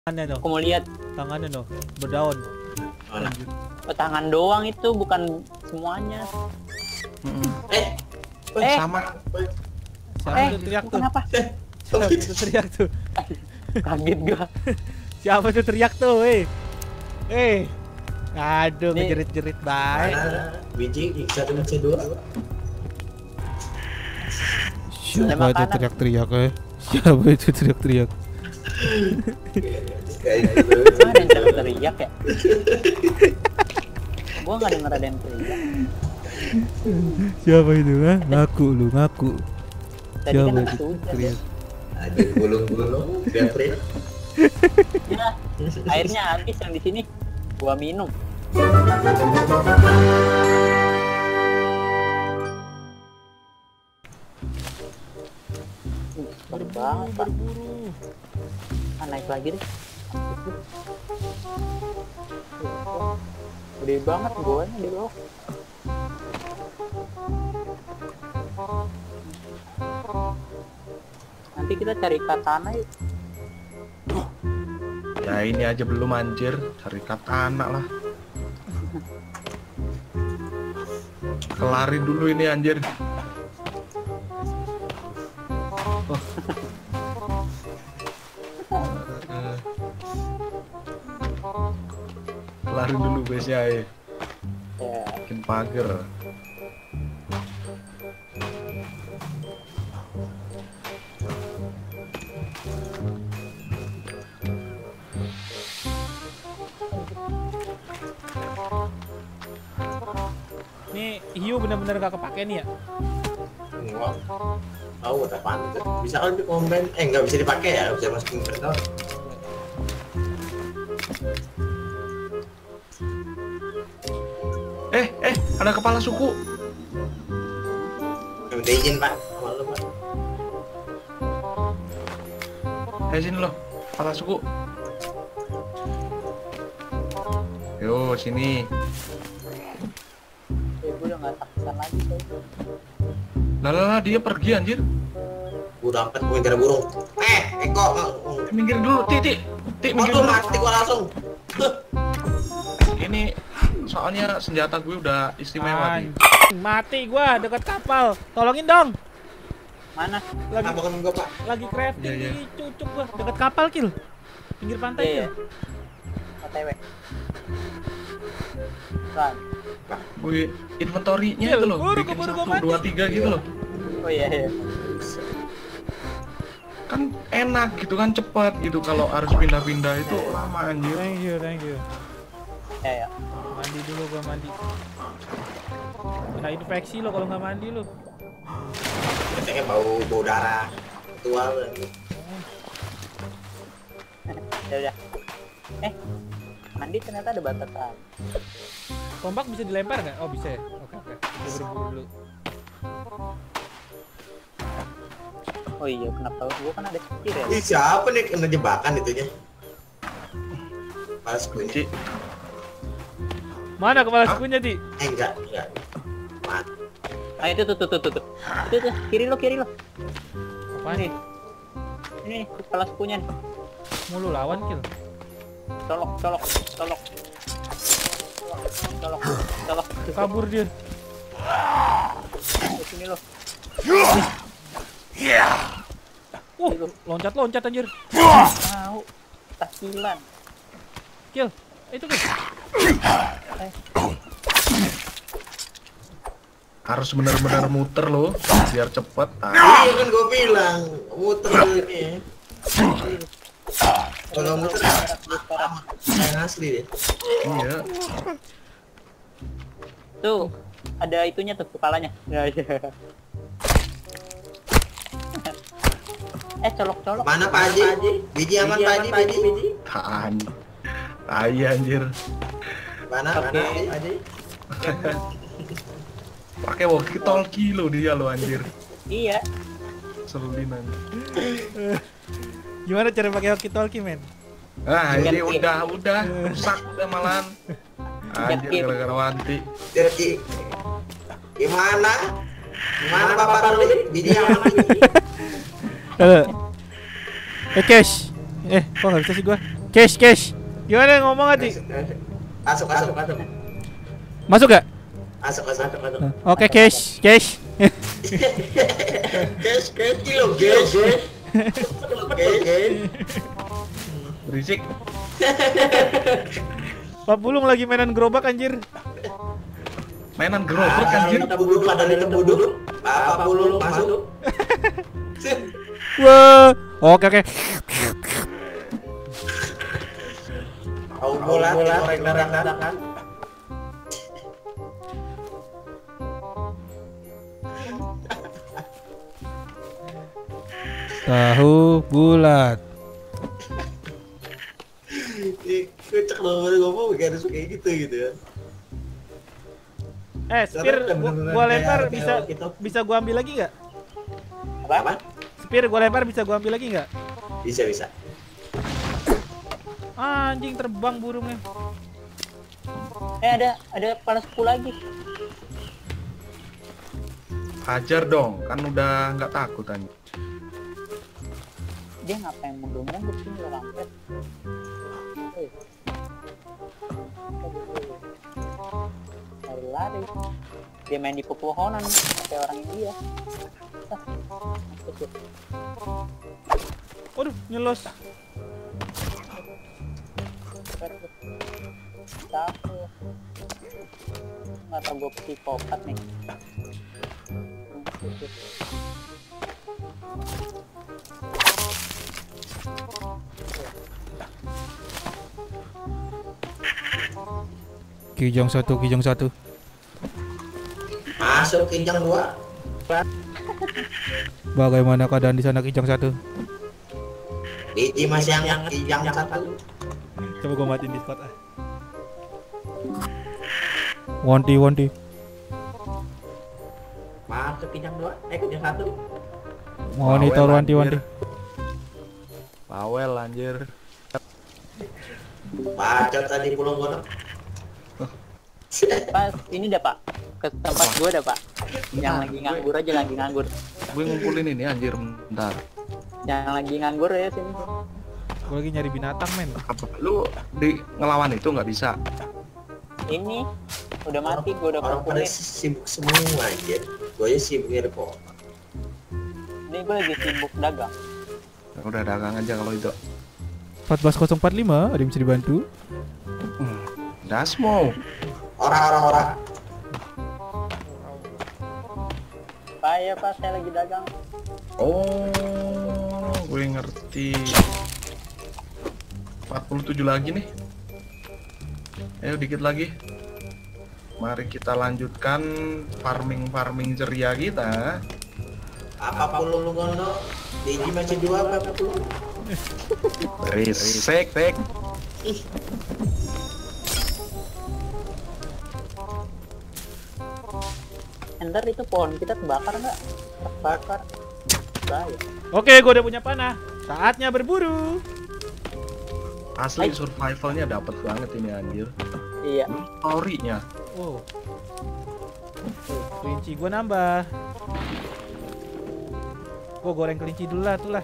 Tangannya dong. Aku mau lihat Tangannya dong. Berdaun. tangan doang itu, bukan semuanya. Sama. Siapa tuh teriak tuh? Kenapa? Siapa tuh teriak tuh? Kaget gua. Siapa tuh teriak tuh? Aduh, Nih. ngejerit-jerit baik. Biji X1 dan C2. Siapa Ada itu makanan. teriak-teriak Siapa itu teriak-teriak? Kayak gitu. Mana yang teriak ya? Gua nggak denger ada yang teriak. Siapa itu? Ngaku lu, ngaku. Tadi kan Siapa habis itu hujan. teriak? Ada gulung-gulung, Jeffrey. Ya, airnya habis yang di sini. Gua minum. Seru banget, Pak. Berburu. Naik lagi deh. Gede banget goanya di bawah. Nanti kita cari katana yuk. Ya ini aja belum anjir, cari katana lah. Kelarin dulu ini anjir. Oh. Kelarin dulu base-nya ya. Ya, Bikin pagar. Nih, hiu bener-bener gak kepake nih ya? Enggak. Tahu udah apaan itu? Bisa kan di combine? Nggak bisa dipakai ya, bisa masukin inventor. Ada kepala suku. Minta izin Pak, sama lu Pak. Sini loh, kepala suku. Yo, sini. gue udah nggak takutkan lagi tuh. Lah, dia pergi anjir. Gua dapat pengejar burung. Eko. Minggir dulu, Ti, minggir Waduh, dulu. mati gua langsung. Ini soalnya senjata gue udah istimewa nih. Mati gua dekat kapal. Tolongin dong. Mana? Lagi Tabakan gua Pak. lagi crafting Iya. nih, cucuk gua dekat kapal, Kil. Pinggir pantai Iya. ya. OTW. Kan. Gue inventory-nya Iya, itu loh, buru, bikin keburu 1, gua mati. 2, 3 gitu loh. Oh iya iya. Kan enak gitu kan, cepat gitu. Kalau harus pindah-pindah itu lama anjir. Thank you. Ya ya. Mandi dulu gua mandi. Kena infeksi lo kalau nggak mandi lo. Kayaknya bau darah tua lagi. Ya udah. Mandi ternyata ada batasan. Tombak bisa dilempar nggak? Oh bisa ya. Oke. Gua berburu dulu. Oh iya, kenapa gua kan ada cetir ya? Ih, siapa nih kena jebakan itunya? Pas gue. Ci, Mana kepala sukunya, Di? Enggak. Mati. Ah itu tuh. Itu kiri lo. Apaan nih? Ini kepala sukunya nih. Mulu lawan, Kil. Colok. Kabur dia. Di sini lo. Loncat anjir. Mau tahsilan. Kil. Itu Kil. harus benar-benar muter loh, biar cepet. Iya kan gue bilang muter ini. Kalau muter yang asli deh. Iya. Tuh, ada itunya tuh kepalanya. Ya. Colok. Mana Pak Haji? Biji aman Pak Haji? Biji? Tai anjir. Mana Oke. Pak Haji? Pakai walkie talkie lo dia lo anjir. Iya. Selin anjir. Gimana cara pakai walkie talkie, men? Ah, ini Ganti. udah rusak udah malahan. Anjir Ganti. gara-gara wanti. Jadi gimana? Gimana Bapak Ruli? Biji aman Biji? Halo. Cash. Kok nggak bisa sih gua? Cash. Gimana ngomong Ati? Masuk. Masuk gak? Masuk. Oke, cash. Cash kilo, cash. Berisik. Pak Pulung lagi mainan gerobak anjir. Mainan gerobak anjir. Kita duduk, ada di duduk. Apa pulung masuk? Wah. Oke. Tahu bola, kan? Tahu bulat. Kocak banget ngomong kayak harus kayak gitu ya. Spear gua lempar bisa gua ambil lagi nggak? Apa? Spear gua lempar bisa gua ambil lagi nggak? Bisa. Anjing terbang burungnya. Ada panas 10 lagi. Hajar dong, kan udah nggak takut anjir. Dia ngapain mundur-mundur sini lo lampet. Lari. Dia main di pepohonan kayak orang India. Waduh, nyelos. Tahu. Nggak tahu gue psikopat nih. Kijang satu. Masuk Kijang 2. Bagaimana keadaan di sana Kijang satu? Biji masih yang Kijang 1. Coba gua matiin Discord ah. Wanti. Masuk Kijang 2. Kijang 1. Monitor wanti. Bawel anjir. Bacot tadi pulung gono. Pas ini dah Pak, ke tempat gue dah Pak. Yang lagi nganggur aja, lagi nganggur. Gue ngumpulin ini anjir bentar. Yang lagi nganggur ya sini. Gua lagi nyari binatang men. Apa lu di ngelawan itu nggak bisa? Ini udah mati, gue udah Orang pada kumpulin. sibuk semua aja. Gue aja sibuk nge-report. Ini gue lagi sibuk dagang. Udah dagang aja kalau itu. 14045 ada yang bisa dibantu? Dasmo. Orang. Pak ya Pak, saya lagi dagang. Oh, gue ngerti. 47 lagi nih. Ayo dikit lagi. Mari kita lanjutkan farming ceria kita. Apa pulung gono? Biji masih 2 apa pulung? Berisik. Enter itu pohon kita kebakar nggak? Terbakar. Bahaya. Oke, gua udah punya panah. Saatnya berburu. Asli survivalnya dapet banget ini anjir. Iya. Story-nya. Wow. Kelinci gua nambah. Gua goreng kelinci dulu lah tuh lah.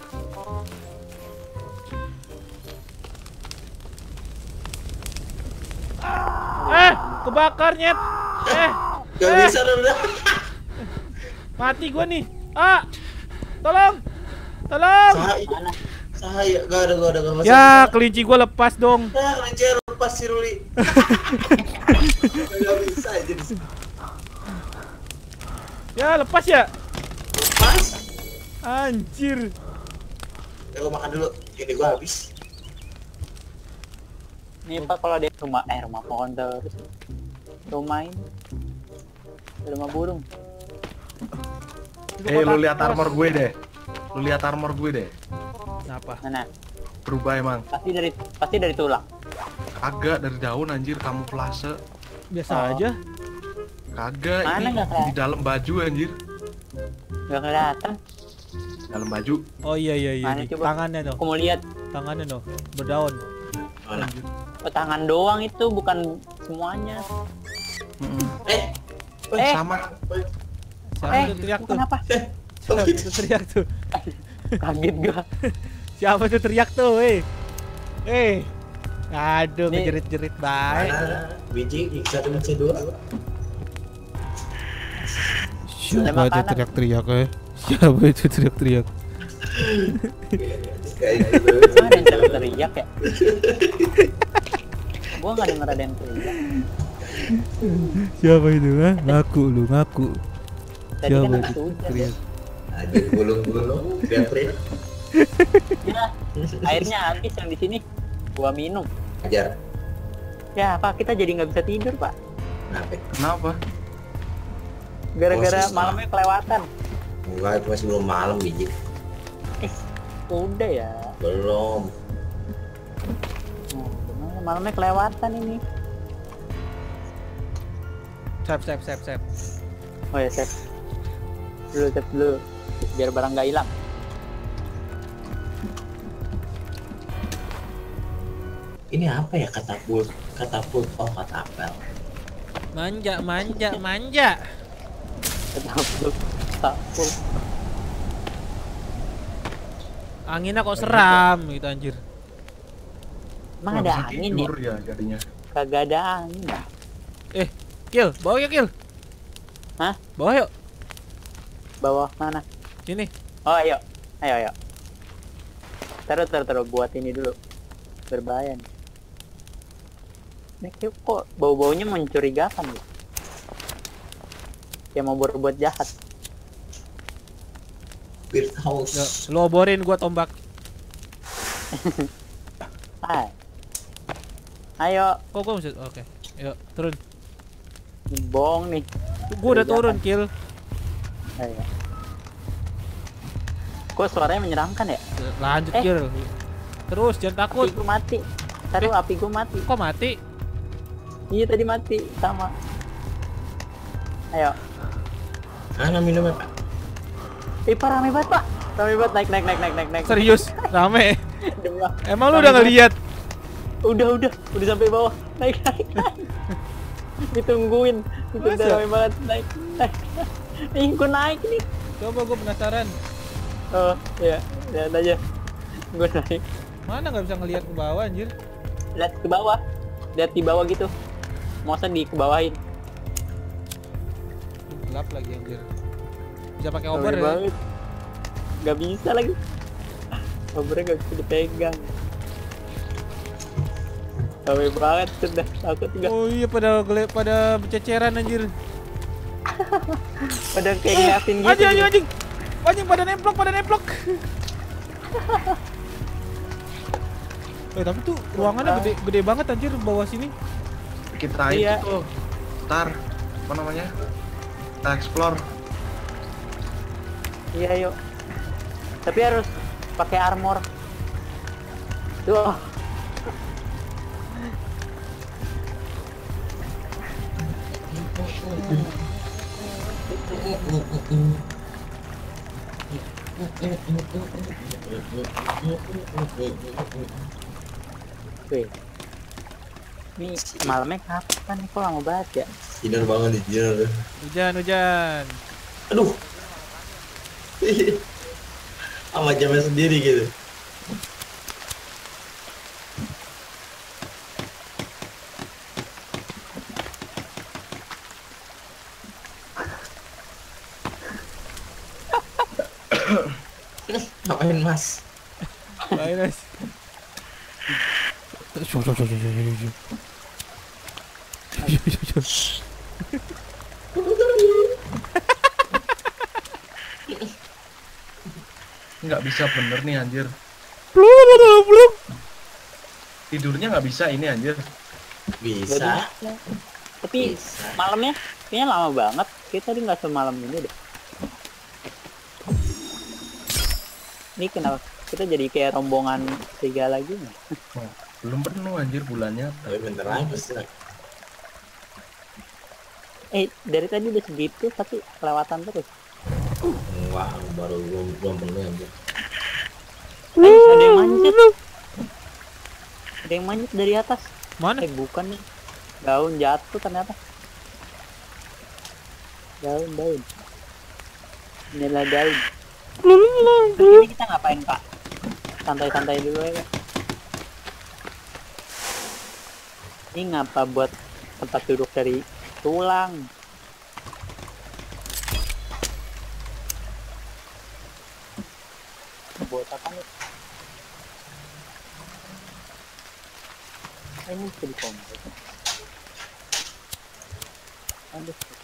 Kebakar nyet. Gak bisa udah. Mati gua nih. Tolong. Mana? Saya gak ada masuk. Ya, kelinci gua lepas dong. Ya, kelinci lepas si Ruli. Gak bisa aja di sini. Ya, lepas ya. Lepas. Anjir. Ya, gua makan dulu. Ini gua habis. Nih Pak, kalau ada rumah pohon terus. Rumah burung. Lu lihat armor gue deh. Kenapa? Mana? Berubah emang. Pasti dari tulang. Kagak dari daun anjir, kamuflase. Biasa aja. Kagak, Mana ini nggak kelihatan? di dalam baju anjir. Gak kelihatan. Dalam baju. Oh iya. Mana Nih, coba? tangannya tuh. Aku mau lihat. Tangannya tuh berdaun. Mana? Oh, tangan doang itu, bukan semuanya. Sama. Siapa tuh teriak tuh? Kenapa? Siapa tuh teriak tuh? Kaget gua. Siapa tuh teriak tuh, Aduh, Nih. ngejerit-jerit baik. Mana biji X1 biji 2? Siapa itu makanan. teriak-teriak ya? Siapa itu teriak-teriak? Kayak gitu. Ada yang teriak ya? Gua nggak denger ada yang teriak. Siapa itu ha? Ngaku lu, ngaku. Tadi Siapa kan itu habis hujan. teriak? Aduh, gulung-gulung, teriak-teriak. Ya, airnya habis yang di sini. Gua minum. Ajar. Ya, Pak, kita jadi nggak bisa tidur, Pak. Kenapa? Kenapa? Gara-gara Oh, susah. malamnya kelewatan. Enggak, itu masih belum malam biji. Udah ya. Belum. Oh, malamnya kelewatan ini. Sep. Oh ya, save dulu. Biar barang nggak hilang. Ini apa ya katapult? Oh, katapel. Manja. Tapul. Anginnya kok seram gitu anjir. Emang Nggak ada bisa angin ya? tidur ya jadinya. Kagak ada angin dah. Kill, bawa yuk Kill. Hah? Bawa yuk. Bawah mana? Sini. Oh, ayo. Taruh buat ini dulu. Berbahaya nih. Ini kok bau-baunya mencurigakan gitu. Kayak mau berbuat jahat. Beard Yuk, house. lu oborin gua tombak. Hai. Ayo, Kok gua mesti oke. Yuk, turun. bohong nih. Gua udah turun, Kill. Ayo. Kok suaranya menyeramkan ya? Lanjut, Kill. Terus jangan takut. Api gua mati. Taruh api gua mati. Kok mati? Iya tadi mati sama. Ayo. Mana minumnya, Pak? Pak, rame banget, Pak. Rame banget, naik. Serius, rame. Demi Allah. Emang lu udah ngeliat? Udah sampai bawah. Naik. Ditungguin. Itu udah Masa? rame banget, naik. Ih, gua naik nih. Coba gua penasaran. Oh, ya, lihat aja. Gua naik. Mana nggak bisa ngeliat ke bawah anjir? Lihat ke bawah. Lihat di bawah gitu. Masa di kebawahin. Gelap lagi anjir. Bisa pakai Rame obor ya? banget. Gak bisa lagi. Obornya gak bisa dipegang. Rame banget sudah. Takut juga. Oh iya pada berceceran anjir. Pada kayak ngeliatin gitu. Anjing pada nemplok. Tapi tuh ruangannya gede banget anjir bawah sini. Kita Iya. itu tuh. Ntar apa namanya? Kita explore. Iya, yuk. Tapi harus pakai armor. Tuh. Wih. Ini malamnya kapan nih? Kok lama banget ya? Tidur bangun di tidur. Hujan. Aduh. Sama jamnya sendiri gitu. Ngapain, Mas? Minus. Nggak bisa bener nih anjir. Tidurnya nggak bisa ini anjir. Bisa. Tapi Bisa. malamnya kayaknya lama banget. Kita tadi nggak semalam ini deh. Ini kenapa kita jadi kayak rombongan serigala gitu? Oh, belum penuh anjir bulannya. Tapi bentar lagi sih. Dari tadi udah segitu tapi kelewatan terus. Wah, baru belum penuh aja. Ada yang manjat. Ada yang manjat dari atas. Mana? Bukan nih. Daun jatuh ternyata. Daun. Inilah daun. Terus ini kita ngapain, Pak? Santai-santai dulu ya. Ini ngapa buat tempat duduk dari tulang? Buat apa nih? Ini bisa dikompres. Aduh.